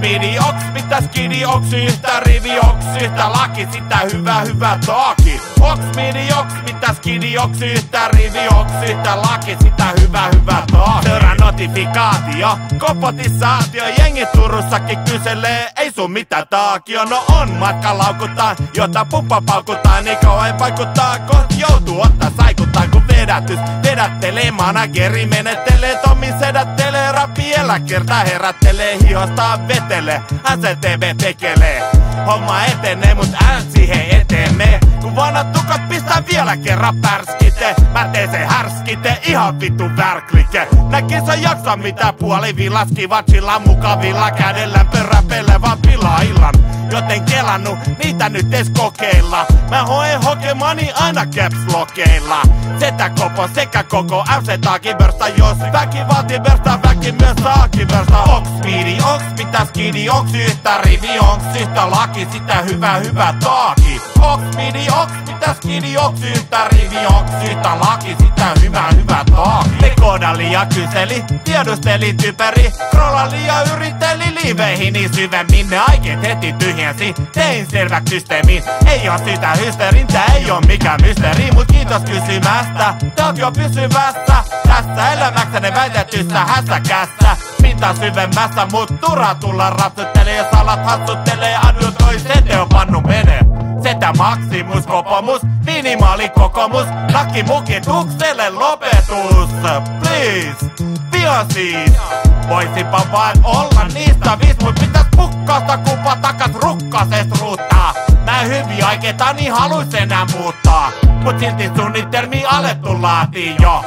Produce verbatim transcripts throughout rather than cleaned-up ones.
midi, oks mitä skidi, oks yhtä rivi, oks yhtä laki, sitä hyvä hyvä taaki. Oks midi, oks mitä skidi, oks yhtä rivi, oks yhtä laki, sitä hyvä hyvä taaki. Seuraa notifikaatio, kopotisaatio, jengi Turussakin kyselee, ei sun mitä taakio. No on matka laukuttaa, jota puppa paukuttaa, niin kauan vaikuttaa, kohti joutuu ottaa saikuttaa, kun vedätys vedättelee, manageri menettelee, Tommi sedättelee, rappi elä kerta herättelee, hiostaa vetelee, S T V tekelee. Homma etenee, mut ään siihen eteen mee. Kun vanhat tukat pistää vielä kerran pärskite, mä teen se härskite, ihan vittu värklike. Näkin sä jaksa mitä puolivilla, skivachilla mukavilla kädellä pöräpelle vaan pilaa illan. Joten kelannut, niitä nyt ees kokeilla. Mä hoen hokemani aina caps-lokeilla. Setä kopo sekä koko M C taakin versta, jos väki vaatii versta, väki myös saakin versta. Oks midi, oks mitä skidi, oks yhtä rivi, oks yhtä laki, sitä hyvä hyvä taaki. Oks midi, oks mitä skidi, oks yhtä rivi, oks yhtä laki, sitä hyvä hyvä taaki. Me koodali ja kyseli, tiedusteli typeri, scrollali ja yritteli liiveihin niin syvemmin. Ne aikeet heti tyhjensi, tein selväks systeemiin. Ei oo sitä hysteerin, tää ei oo mikään mysteeri, mut kiitos kysymästä, te oot jo pysyvässä tässä elämäksenne väitetyssä hässäkässä. Pinta syvemmässä, mut turha tulla rapsuttelee, jos alat hassuttelee, adjutoi se on pannu menee. Setä maksimus, kopomus, minimaali kokomus, laki mukitukselle lopetus, please, pian siis. Voisinpa vain olla niistä viis, mut pitäis pukkausta kupa takas rukkasest ruuttaa. Mä hyviä aikeita niin haluis enää muuttaa, mut silti suunnitelmia alettu laatii jo.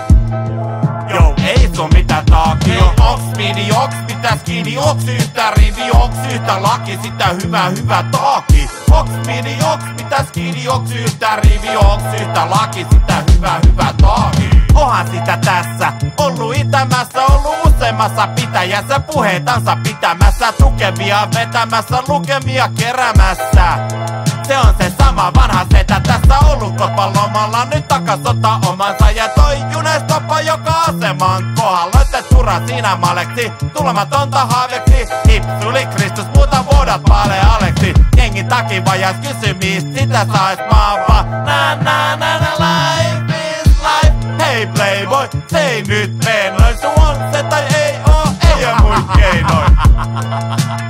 Joo, ei sun mitä taakio. Oks midi, oks mitä skidi, oks yhtä rivi, oks yhtä laki, sitä hyvä hyvä taaki. Oks midi, oks mitä skidi, oks yhtä rivi, oks yhtä laki, sitä hyvä hyvä taaki. Ohan sitä tässä, ollu itämässä, ollu useammassa pitäjässä, puheitansa pitämässä, tukevia vetämässä, lukemia keräämässä. Se on se sama vanha setä tässä ollut koppalomalla, nyt takas ottaa omansa ja toi junestoppa joka aseman kohdalla. Loitte turha siinä maleksi, tulematonta haaveksi, hipsuli Kristus muuta vuodat paale Aleksi. Jengin takin vajas kysymistä, sitä sais maapa. Na na na na life is life. Hei playboy, se ei nyt mene noin, sun on se tai ei oo, ei oo muin keinoin.